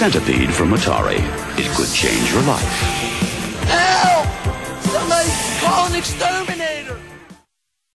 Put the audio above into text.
Centipede from Atari. It could change your life. Help! Somebody call an exterminator!